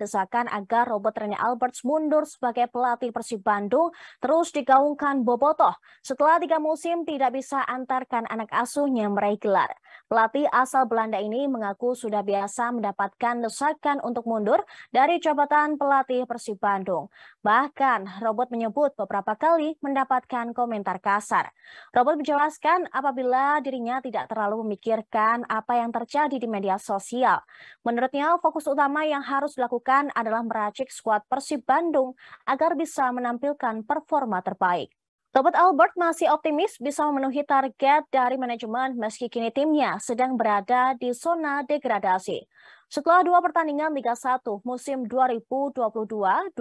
Desakan agar Robert Rene Alberts mundur sebagai pelatih Persib Bandung terus digaungkan Bobotoh setelah 3 musim tidak bisa antarkan anak asuhnya meraih gelar. Pelatih asal Belanda ini mengaku sudah biasa mendapatkan desakan untuk mundur dari jabatan pelatih Persib Bandung. Bahkan Robert menyebut beberapa kali mendapatkan komentar kasar. Robert menjelaskan apabila dirinya tidak terlalu memikirkan apa yang terjadi di media sosial. Menurutnya, fokus utama yang harus dilakukan adalah meracik skuad Persib Bandung agar bisa menampilkan performa terbaik. Robert Albert masih optimis bisa memenuhi target dari manajemen meski kini timnya sedang berada di zona degradasi. Setelah 2 pertandingan Liga 1 musim 2022-2023,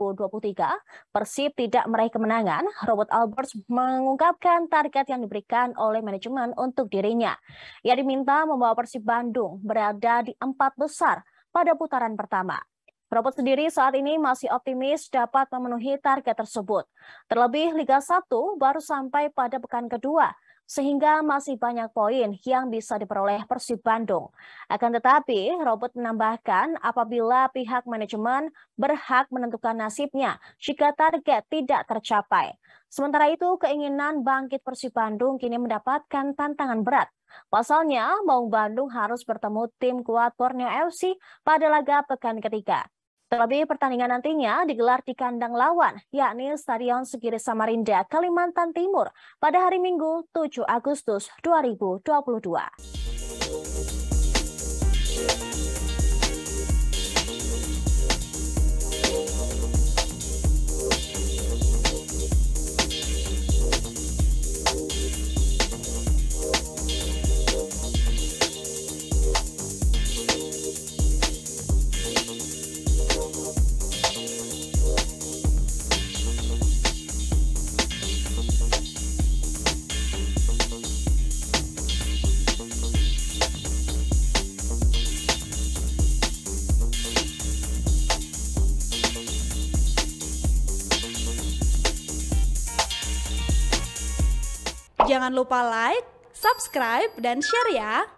Persib tidak meraih kemenangan. Robert Albert mengungkapkan target yang diberikan oleh manajemen untuk dirinya. Ia diminta membawa Persib Bandung berada di 4 besar pada putaran pertama. Robert sendiri saat ini masih optimis dapat memenuhi target tersebut. Terlebih Liga 1 baru sampai pada pekan kedua, sehingga masih banyak poin yang bisa diperoleh Persib Bandung. Akan tetapi, Robert menambahkan apabila pihak manajemen berhak menentukan nasibnya jika target tidak tercapai. Sementara itu, keinginan bangkit Persib Bandung kini mendapatkan tantangan berat. Pasalnya, Maung Bandung harus bertemu tim kuat Borneo FC pada laga pekan ketiga. Terlebih pertandingan nantinya digelar di kandang lawan, yakni Stadion Sigiri Samarinda, Kalimantan Timur pada hari Minggu 7 Agustus 2022. Jangan lupa like, subscribe, dan share ya!